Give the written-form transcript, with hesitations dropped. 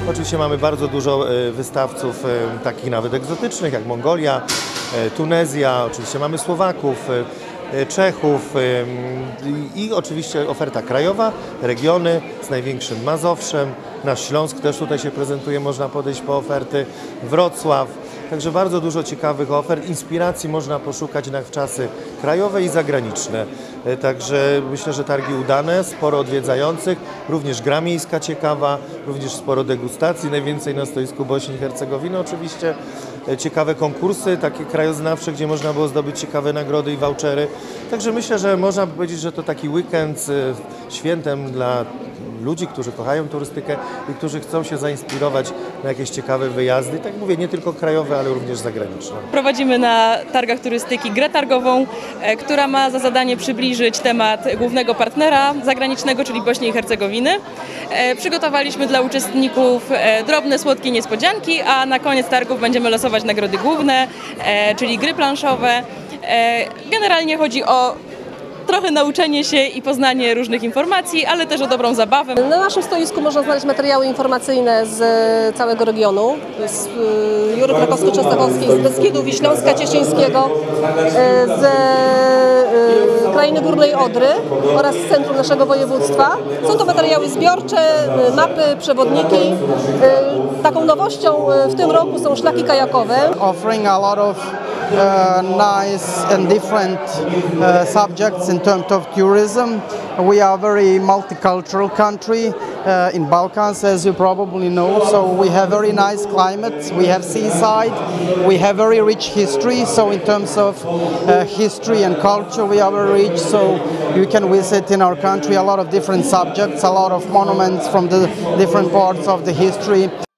Oczywiście mamy bardzo dużo wystawców takich nawet egzotycznych jak Mongolia, Tunezja, oczywiście mamy Słowaków, Czechów i oczywiście oferta krajowa, regiony z największym Mazowszem, nasz Śląsk też tutaj się prezentuje, można podejść po oferty, Wrocław. Także bardzo dużo ciekawych ofert, inspiracji można poszukać na czasy krajowe i zagraniczne. Także myślę, że targi udane, sporo odwiedzających, również gra miejska ciekawa, również sporo degustacji, najwięcej na stoisku Bośni i Hercegowiny oczywiście. Ciekawe konkursy, takie krajoznawcze, gdzie można było zdobyć ciekawe nagrody i vouchery. Także myślę, że można powiedzieć, że to taki weekend z świętem dla ludzi, którzy kochają turystykę i którzy chcą się zainspirować na jakieś ciekawe wyjazdy. Tak mówię, nie tylko krajowe, ale również zagraniczne. Prowadzimy na targach turystyki grę targową, która ma za zadanie przybliżyć temat głównego partnera zagranicznego, czyli Bośni i Hercegowiny. Przygotowaliśmy dla uczestników drobne, słodkie niespodzianki, a na koniec targów będziemy losować nagrody główne, czyli gry planszowe. Generalnie chodzi o trochę nauczenie się i poznanie różnych informacji, ale też o dobrą zabawę. Na naszym stoisku można znaleźć materiały informacyjne z całego regionu, z Jury Krakowsko-Częstochowskiej, z Beskidów i Śląska Cieszyńskiego, z Krainy Górnej Odry oraz z centrum naszego województwa. Są to materiały zbiorcze, mapy, przewodniki. Taką nowością w tym roku są szlaki kajakowe. Offering a lot of nice and different subjects in terms of tourism. We are a very multicultural country in Balkans, as you probably know, so we have very nice climates, we have seaside, we have very rich history, so in terms of history and culture we are very rich, so you can visit in our country a lot of different subjects, a lot of monuments from the different parts of the history.